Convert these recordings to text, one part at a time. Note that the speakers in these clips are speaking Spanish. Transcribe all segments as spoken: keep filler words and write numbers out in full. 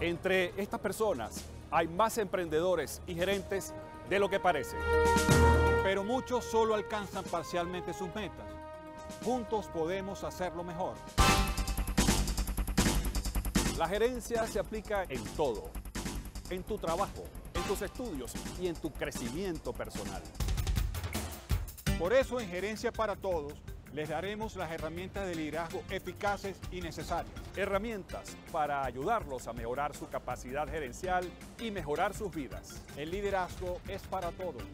Entre estas personas hay más emprendedores y gerentes de lo que parece. Pero muchos solo alcanzan parcialmente sus metas. Juntos podemos hacerlo mejor. La gerencia se aplica en todo, en tu trabajo, en tus estudios y en tu crecimiento personal. Por eso en Gerencia para Todos les daremos las herramientas de liderazgo eficaces y necesarias. Herramientas para ayudarlos a mejorar su capacidad gerencial y mejorar sus vidas. El liderazgo es para todos.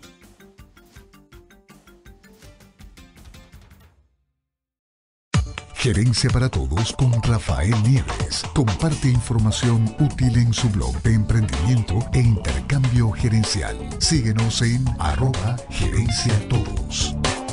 Gerencia para Todos con Rafael Nieves. Comparte información útil en su blog de emprendimiento e intercambio gerencial. Síguenos en arroba Gerencia Todos.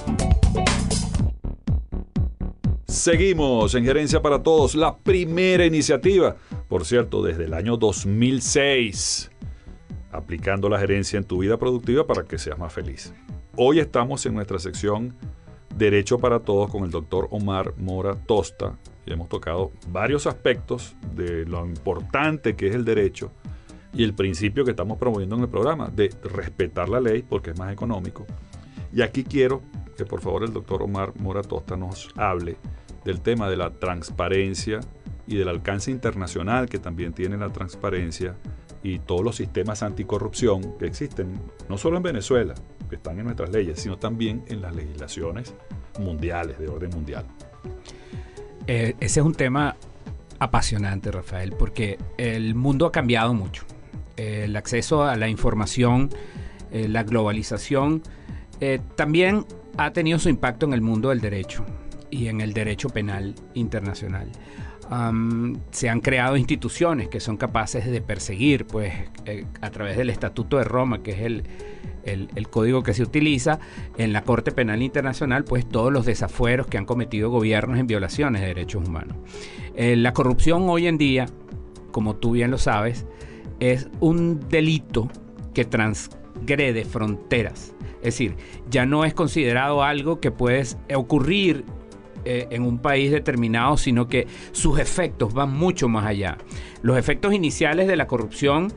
Seguimos en Gerencia para Todos, la primera iniciativa, por cierto, desde el año dos mil seis, aplicando la gerencia en tu vida productiva para que seas más feliz. Hoy estamos en nuestra sección Derecho para Todos con el doctor Omar Mora Tosta y hemos tocado varios aspectos de lo importante que es el derecho y el principio que estamos promoviendo en el programa de respetar la ley porque es más económico. Y aquí quiero que por favor el doctor Omar Mora Tosta nos hable del tema de la transparencia y del alcance internacional que también tiene la transparencia y todos los sistemas anticorrupción que existen, no solo en Venezuela, que están en nuestras leyes, sino también en las legislaciones mundiales, de orden mundial. Eh, ese es un tema apasionante, Rafael, porque el mundo ha cambiado mucho. Eh, el acceso a la información, eh, la globalización, eh, también ha tenido su impacto en el mundo del derecho y en el derecho penal internacional. Um, se han creado instituciones que son capaces de perseguir, pues, eh, a través del Estatuto de Roma, que es el, el, el código que se utiliza en la Corte Penal Internacional, pues todos los desafueros que han cometido gobiernos en violaciones de derechos humanos. Eh, la corrupción hoy en día, como tú bien lo sabes, es un delito que transgrede fronteras. Es decir, ya no es considerado algo que puede ocurrir eh, en un país determinado, sino que sus efectos van mucho más allá. Los efectos iniciales de la corrupción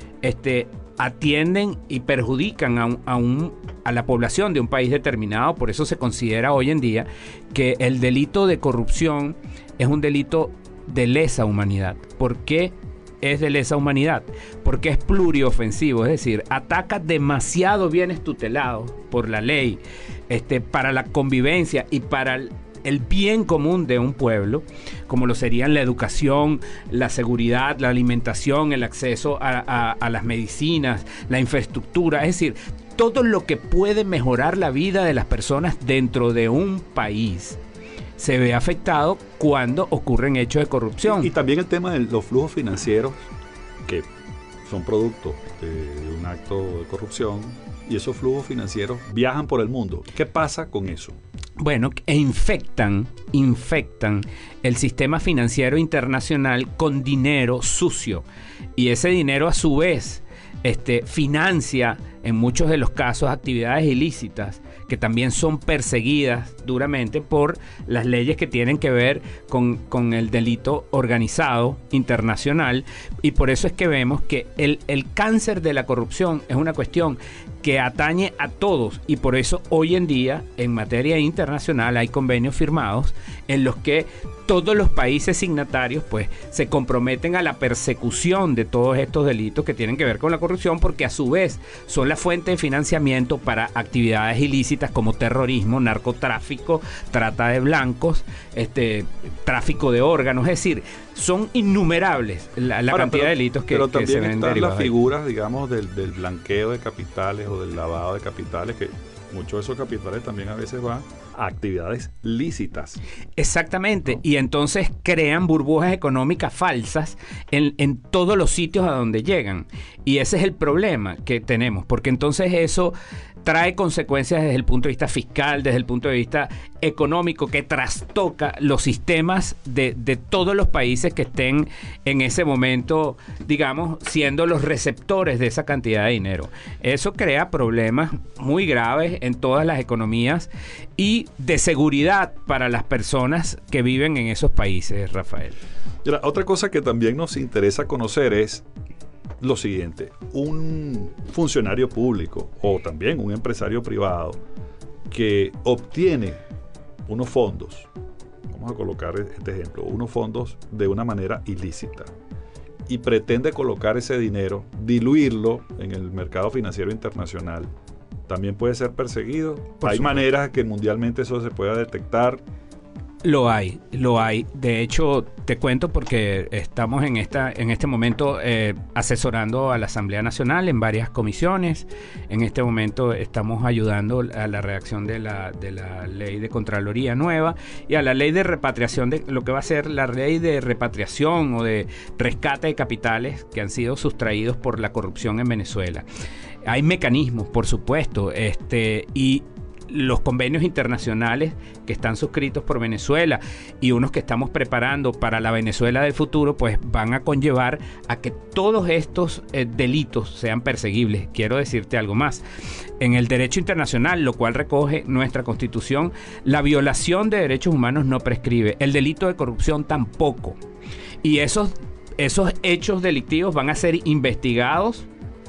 este, atienden y perjudican a, un, a, un, a la población de un país determinado. Por eso se considera hoy en día que el delito de corrupción es un delito de lesa humanidad. ¿Por qué es de lesa humanidad? Porque es pluriofensivo, es decir, ataca demasiado bienes tutelados por la ley este, para la convivencia y para el, el bien común de un pueblo, como lo serían la educación, la seguridad, la alimentación, el acceso a, a, a las medicinas, la infraestructura, es decir, todo lo que puede mejorar la vida de las personas dentro de un país se ve afectado cuando ocurren hechos de corrupción. Y, y también el tema de los flujos financieros que son producto de un acto de corrupción y esos flujos financieros viajan por el mundo. ¿Qué pasa con eso? Bueno, e infectan, infectan el sistema financiero internacional con dinero sucio y ese dinero a su vez este, financia en muchos de los casos actividades ilícitas que también son perseguidas duramente por las leyes que tienen que ver con, con el delito organizado internacional, y por eso es que vemos que el, el cáncer de la corrupción es una cuestión que atañe a todos, y por eso hoy en día en materia internacional hay convenios firmados en los que todos los países signatarios pues se comprometen a la persecución de todos estos delitos que tienen que ver con la corrupción, porque a su vez son la fuente de financiamiento para actividades ilícitas como terrorismo, narcotráfico, trata de blancos, este, tráfico de órganos, es decir, son innumerables la, la Ahora, cantidad pero, de delitos que, pero que se ven derivados. Pero también están las figuras, digamos, del, del blanqueo de capitales o del lavado de capitales, que muchos de esos capitales también a veces van a actividades lícitas. Exactamente, ¿no? Y entonces crean burbujas económicas falsas en, en todos los sitios a donde llegan. Y ese es el problema que tenemos, porque entonces eso trae consecuencias desde el punto de vista fiscal, desde el punto de vista económico, que trastoca los sistemas de, de todos los países que estén en ese momento, digamos, siendo los receptores de esa cantidad de dinero. Eso crea problemas muy graves en todas las economías y de seguridad para las personas que viven en esos países, Rafael. Mira, otra cosa que también nos interesa conocer es lo siguiente: un funcionario público o también un empresario privado que obtiene unos fondos, vamos a colocar este ejemplo, unos fondos de una manera ilícita y pretende colocar ese dinero, diluirlo en el mercado financiero internacional, ¿también puede ser perseguido? Por ¿Hay supuesto. maneras que mundialmente eso se pueda detectar? Lo hay, lo hay. De hecho, te cuento porque estamos en esta, en este momento eh, asesorando a la Asamblea Nacional en varias comisiones. En este momento estamos ayudando a la redacción de la, de la ley de Contraloría nueva y a la ley de repatriación, de lo que va a ser la ley de repatriación o de rescate de capitales que han sido sustraídos por la corrupción en Venezuela. Hay mecanismos, por supuesto, este, y los convenios internacionales que están suscritos por Venezuela y unos que estamos preparando para la Venezuela del futuro, pues van a conllevar a que todos estos eh, delitos sean perseguibles. Quiero decirte algo más. En el derecho internacional, lo cual recoge nuestra Constitución, la violación de derechos humanos no prescribe, el delito de corrupción tampoco. Y esos, esos hechos delictivos van a ser investigados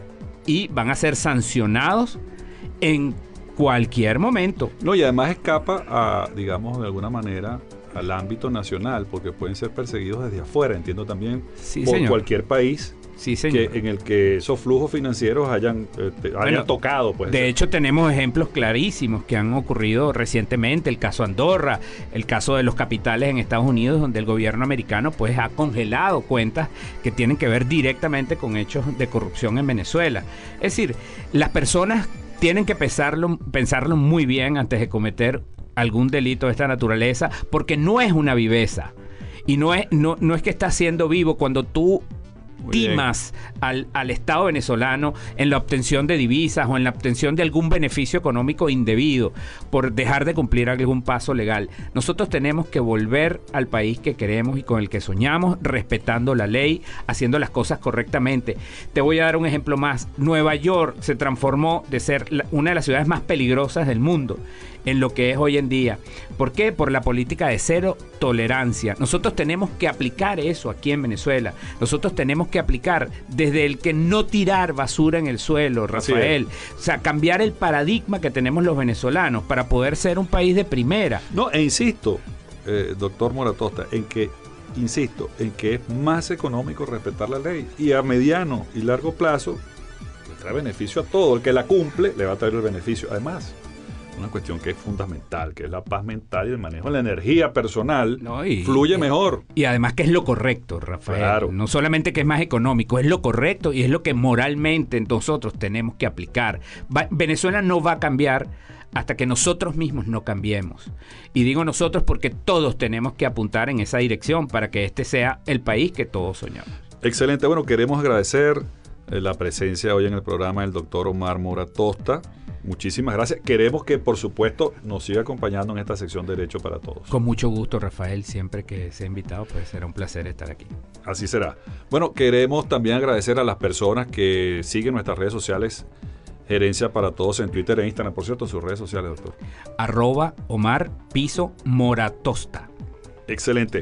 y van a ser sancionados en cualquier momento. No, y además escapa a, digamos, de alguna manera al ámbito nacional, porque pueden ser perseguidos desde afuera, entiendo también, Sí, por señor. cualquier país Sí, señor. que, en el que esos flujos financieros hayan, eh, te- hayan Bueno, tocado. Pues, De hecho, tenemos ejemplos clarísimos que han ocurrido recientemente. El caso Andorra, el caso de los capitales en Estados Unidos, donde el gobierno americano pues ha congelado cuentas que tienen que ver directamente con hechos de corrupción en Venezuela. Es decir, las personas tienen que pensarlo, pensarlo muy bien antes de cometer algún delito de esta naturaleza, porque no es una viveza. Y no es, no, no es que estás siendo vivo cuando tú Muy bien. timas al, al Estado venezolano en la obtención de divisas o en la obtención de algún beneficio económico indebido por dejar de cumplir algún paso legal. Nosotros tenemos que volver al país que queremos y con el que soñamos, respetando la ley, haciendo las cosas correctamente. Te voy a dar un ejemplo más. Nueva York se transformó de ser la- una de las ciudades más peligrosas del mundo en lo que es hoy en día. ¿Por qué? Por la política de cero tolerancia. Nosotros tenemos que aplicar eso aquí en Venezuela. Nosotros tenemos que aplicar desde el que no tirar basura en el suelo, Así Rafael. O sea, cambiar el paradigma que tenemos los venezolanos para poder ser un país de primera. No, e insisto, eh, doctor Moratosta, en que, insisto, en que es más económico respetar la ley y a mediano y largo plazo le trae beneficio a todo. El que la cumple le va a traer el beneficio. Además, una cuestión que es fundamental, que es la paz mental y el manejo de la energía personal, No, y- fluye y- mejor. Y además que es lo correcto, Rafael. Claro. No solamente que es más económico, es lo correcto y es lo que moralmente nosotros tenemos que aplicar. Va- Venezuela no va a cambiar hasta que nosotros mismos no cambiemos. Y digo nosotros porque todos tenemos que apuntar en esa dirección para que este sea el país que todos soñamos. Excelente. Bueno, queremos agradecer eh, la presencia hoy en el programa del doctor Omar Moratosta. Muchísimas gracias. Queremos que, por supuesto, nos siga acompañando en esta sección de Derecho para Todos. Con mucho gusto, Rafael. Siempre que sea invitado, pues será un placer estar aquí. Así será. Bueno, queremos también agradecer a las personas que siguen nuestras redes sociales, Gerencia para Todos en Twitter e Instagram. Por cierto, sus redes sociales, doctor. Arroba Omar Piso Moratosta. Excelente.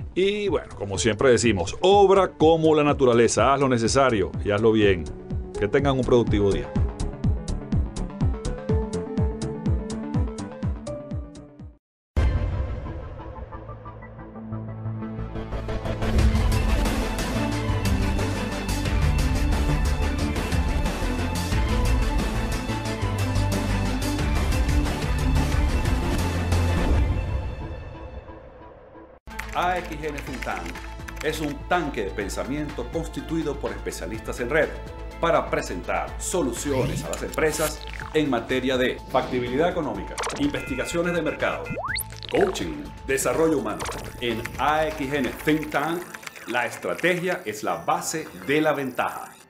Y bueno, como siempre decimos, obra como la naturaleza. Haz lo necesario y hazlo bien. Que tengan un productivo día. A X N Think Tank es un tanque de pensamiento constituido por especialistas en red para presentar soluciones a las empresas en materia de factibilidad económica, investigaciones de mercado, coaching, desarrollo humano. En A X N Think Tank, la estrategia es la base de la ventaja.